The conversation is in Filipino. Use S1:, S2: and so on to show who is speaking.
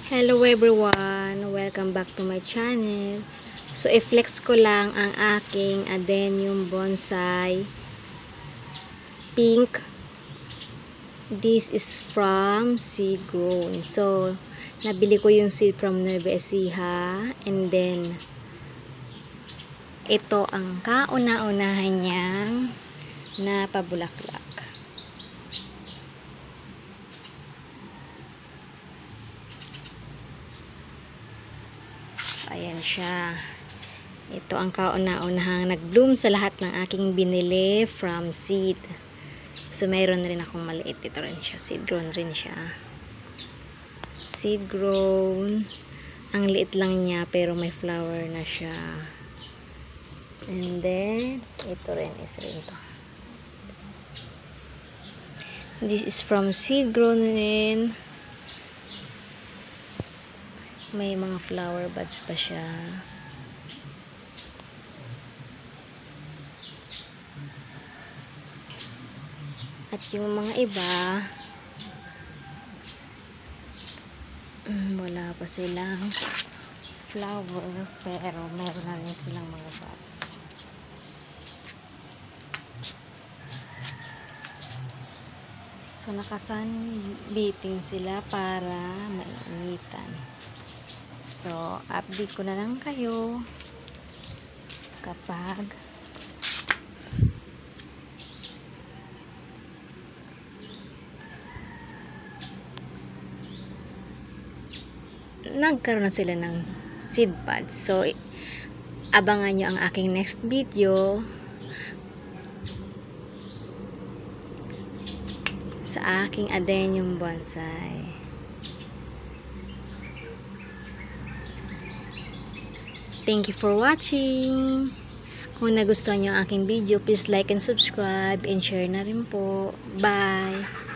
S1: Hello everyone! Welcome back to my channel. So, i-flex ko lang ang aking adenium bonsai pink. This is from seed grown. So, nabili ko yung seed from Nueva Ecija. And then, ito ang kauna-unahan niyang napabulaklak. Ayan siya. Ito ang kauna-unahang nag-bloom sa lahat ng aking binili from seed. So, mayroon rin akong maliit. Ito rin siya. Seed grown rin siya. Seed grown. Ang liit lang niya pero may flower na siya. And then, ito rin is rin to. This is from seed grown rin. May mga flower buds pa siya. At yung mga iba, wala pa silang flower, pero meron na rin silang mga buds. So, nakasunbathing sila para mainitan. So, update ko na lang kayo kapag nagkaroon na sila ng seed buds. So, abangan nyo ang aking next video sa aking adenium bonsai. Thank you for watching. Kung nagustuhan nyo ang aking video, please like and subscribe and share na rin po. Bye!